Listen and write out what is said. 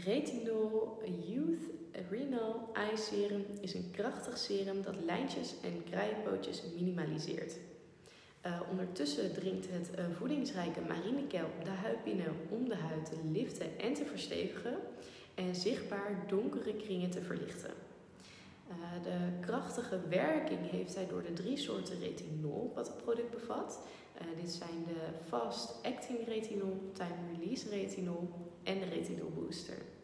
Retinol Youth Renal Eye Serum is een krachtig serum dat lijntjes en kraaienpootjes minimaliseert. Ondertussen dringt het voedingsrijke marinekelp de huid binnen om de huid te liften en te verstevigen en zichtbaar donkere kringen te verlichten. De krachtige werking heeft hij door de 3 soorten retinol wat het product bevat. Dit zijn de Fast Acting Retinol, Time Release Retinol en de Retinol Booster.